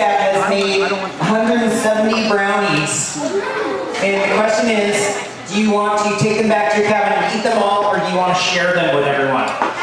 Dad has made 170 brownies. And the question is, do you want to take them back to your cabin and eat them all, or do you want to share them with everyone?